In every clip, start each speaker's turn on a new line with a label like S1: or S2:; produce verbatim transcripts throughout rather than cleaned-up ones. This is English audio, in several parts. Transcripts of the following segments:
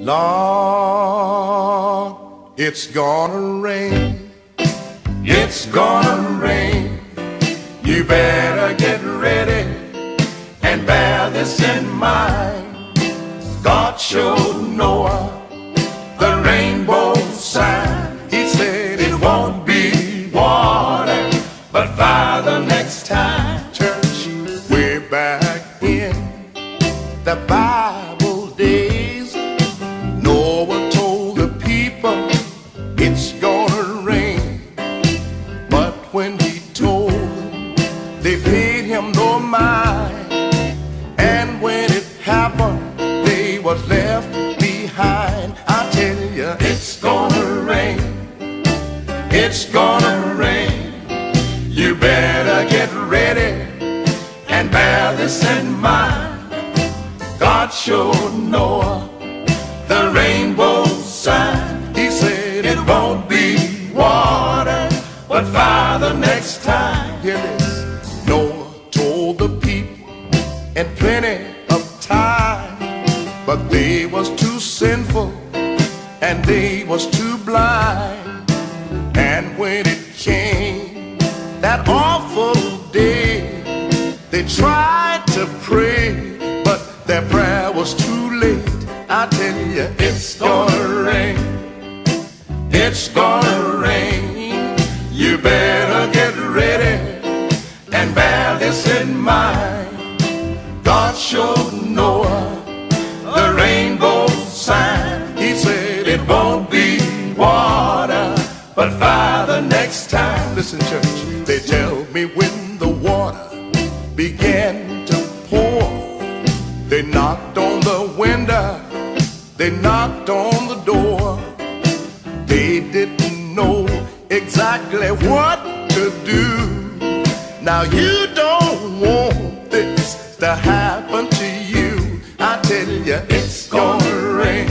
S1: Lord, it's gonna rain. It's gonna rain. You better get ready and bear this in mind. God showed Noah the rainbow sign. He said it won't be water, but Father, next time. Church, we're back in the Bible days. Noah told the people it's gonna rain, but when he told them, they paid him no mind. And when it happened, they was left behind. I tell you, it's gonna rain. It's gonna rain. You better get ready and bear this in mind. God showed Noah the rainbow sign. He said it won't be water, but Father, next time. Hear this. Noah told the people in plenty of time, but they was too sinful and they was too blind. And when it came that awful day, they tried to pray, but their prayer was too late. I tell you, it's gonna rain. It's gonna rain. You better get ready and bear this in mind. God showed Noah the rainbow sign. He said it won't be water, but Father, next time. Listen, church, they tell me when the water began to pour, they knocked on the window, they knocked on the door. They didn't know exactly what to do. Now you don't want this to happen to you. I tell you, it's gonna rain.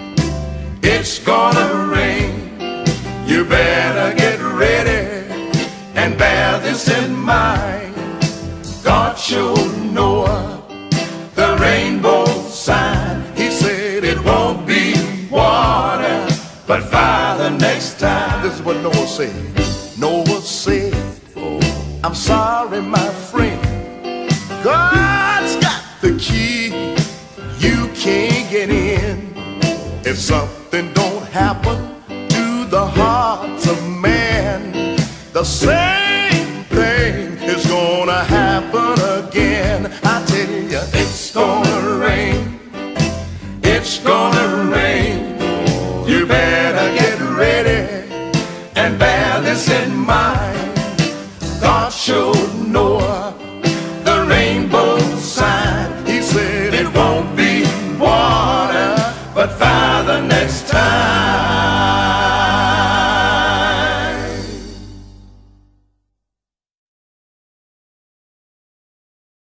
S1: It's gonna rain. You better get ready and bear this in mind. God showed Noah the rainbow sign. He said it won't be water, but Father, next time. This is what Noah said. Noah said, I'm sorry, my friend, God's got the key, you can't get in. If something don't happen to the hearts of man, the same thing is gonna happen again. I tell you, it's gonna rain. It's gonna rain. You better get ready and bear this in mind.